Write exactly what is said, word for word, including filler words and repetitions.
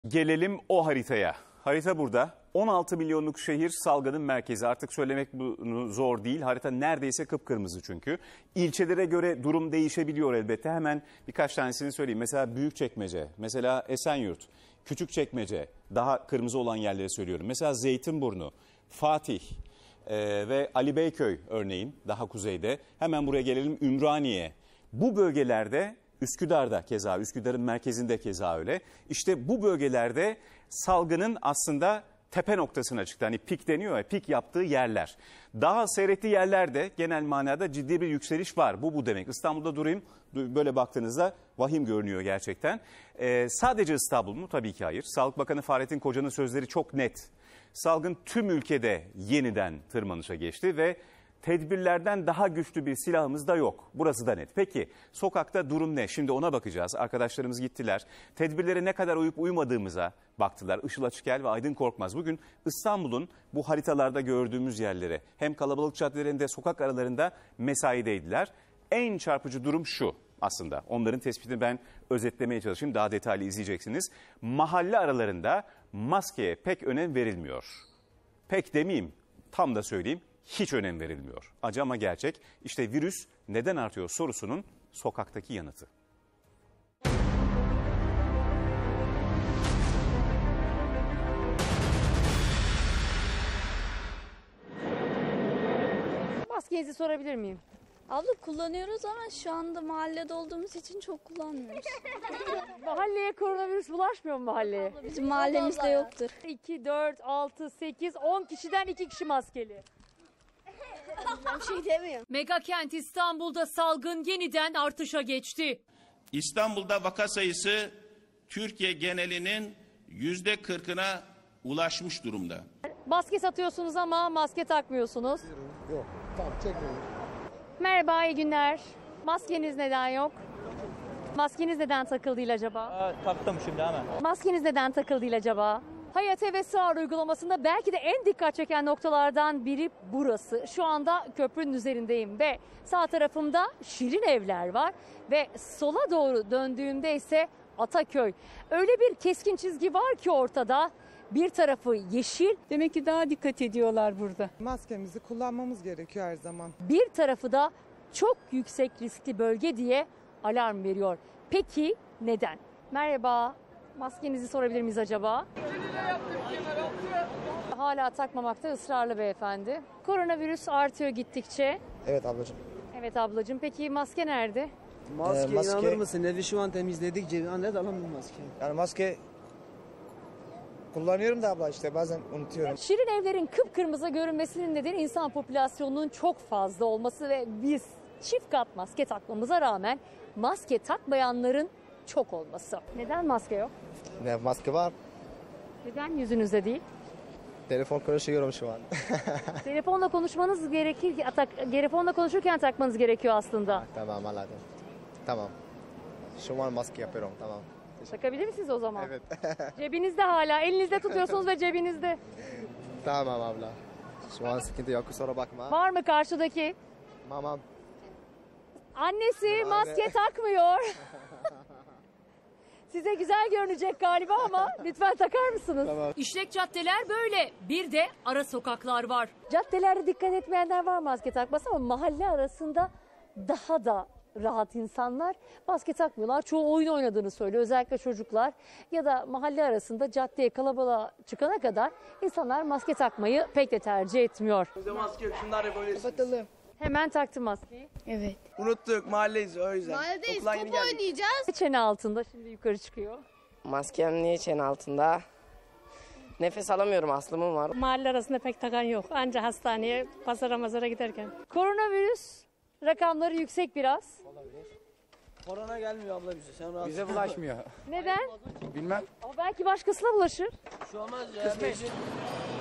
Gelelim o haritaya. Harita burada. on altı milyonluk şehir salgının merkezi. Artık söylemek bunu zor değil. Harita neredeyse kıpkırmızı çünkü. İlçelere göre durum değişebiliyor elbette. Hemen birkaç tanesini söyleyeyim. Mesela Büyükçekmece, mesela Esenyurt, Küçükçekmece, daha kırmızı olan yerleri söylüyorum. Mesela Zeytinburnu, Fatih e, ve Ali Beyköy örneğin daha kuzeyde. Hemen buraya gelelim, Ümraniye. Bu bölgelerde, Üsküdar'da keza, Üsküdar'ın merkezinde keza öyle. İşte bu bölgelerde salgının aslında tepe noktasına çıktı. Hani pik deniyor ya, pik yaptığı yerler. Daha seyrettiği yerlerde genel manada ciddi bir yükseliş var. Bu bu demek. İstanbul'da durayım, böyle baktığınızda vahim görünüyor gerçekten. Ee, sadece İstanbul mu? Tabii ki hayır. Sağlık Bakanı Fahrettin Koca'nın sözleri çok net. Salgın tüm ülkede yeniden tırmanışa geçti ve tedbirlerden daha güçlü bir silahımız da yok. Burası da net. Peki sokakta durum ne? Şimdi ona bakacağız. Arkadaşlarımız gittiler. Tedbirlere ne kadar uyup uymadığımıza baktılar. Işıl Açıkel ve Aydın Korkmaz bugün İstanbul'un bu haritalarda gördüğümüz yerlere, hem kalabalık caddelerinde, sokak aralarında mesaideydiler. En çarpıcı durum şu aslında. Onların tespitini ben özetlemeye çalışayım. Daha detaylı izleyeceksiniz. Mahalle aralarında maskeye pek önem verilmiyor. Pek demeyeyim, tam da söyleyeyim. Hiç önem verilmiyor. Acı ama gerçek. İşte virüs neden artıyor sorusunun sokaktaki yanıtı. Maskenizi sorabilir miyim? Abla kullanıyoruz ama şu anda mahallede olduğumuz için çok kullanmıyoruz. Mahalleye koronavirüs bulaşmıyor mu mahalleye? Abla bizim mahallemizde yoktur. iki, dört, altı, sekiz, on kişiden iki kişi maskeli. Bir şey demiyorum. Mega kent İstanbul'da salgın yeniden artışa geçti. İstanbul'da vaka sayısı Türkiye genelinin yüzde kırkına ulaşmış durumda. Maske satıyorsunuz ama maske takmıyorsunuz. Yok, tamam çekmeyin. Merhaba, iyi günler. Maskeniz neden yok? Maskeniz neden takılı değil acaba? Aa, taktım şimdi hemen. Maskeniz neden takılı değil acaba? Hayat ve Sağır uygulamasında belki de en dikkat çeken noktalardan biri burası. Şu anda köprünün üzerindeyim ve sağ tarafımda Şirin Evler var ve sola doğru döndüğümde ise Ataköy. Öyle bir keskin çizgi var ki ortada. Bir tarafı yeşil, Demek ki daha dikkat ediyorlar burada. Maskemizi kullanmamız gerekiyor her zaman. bir tarafı da çok yüksek riskli bölge diye alarm veriyor. Peki neden? Merhaba, maskenizi sorabilir miyiz acaba? Hala takmamakta ısrarlı beyefendi. Koronavirüs artıyor gittikçe. Evet ablacığım. Evet ablacığım, peki maske nerede? Maske, Ee, maske- inanır mısın? Evi şu an temizledik. Cebimden nerede alalım maske? Yani maske kullanıyorum da abla işte bazen unutuyorum. Şirin Evler'in kıpkırmızı görünmesinin nedeni insan popülasyonunun çok fazla olması ve biz çift kat maske takmamıza rağmen maske takmayanların çok olması. Neden maske yok? Ne maske var? Neden yüzünüzde değil? Telefon konuşuyorum şu an. Telefonla konuşmanız gerekir, tak, telefonla konuşurken takmanız gerekiyor aslında. Tamam anladım. Tamam. Şu an maske yapıyorum tamam. Takabilir misiniz o zaman? Evet. Cebinizde hala, elinizde tutuyorsunuz ve cebinizde. Tamam abla. Şu an sıkıntı yok kusura bakma. Var mı karşıdaki? Mamam. Annesi maske takmıyor. Size güzel görünecek galiba ama lütfen takar mısınız? Tamam. İşlek caddeler böyle. Bir de ara sokaklar var. Caddelerde dikkat etmeyenler var maske takması ama mahalle arasında daha da rahat insanlar maske takmıyorlar. Çoğu oyun oynadığını söylüyor. Özellikle çocuklar ya da mahalle arasında caddeye kalabalığa çıkana kadar insanlar maske takmayı pek de tercih etmiyor. Bizde maske yok. Şunları yapabilirsiniz. Kapatalım. Hemen taktım maskeyi. Evet. Unuttuk. Mahalleyiz o yüzden. Mahalledeyiz, Okuldan top yeni geldik. oynayacağız. Çene altında şimdi yukarı çıkıyor. Maskem niye çene altında? Nefes alamıyorum, astımım var. Mahalle arasında pek takan yok. Anca hastaneye, pazara mazara giderken. Koronavirüs rakamları yüksek biraz. Korona gelmiyor abla bize. Sen rahat. Bize bulaşmıyor. Neden? Bilmem. Ama belki başkasına bulaşır. Bir şey olmaz ya. Bizim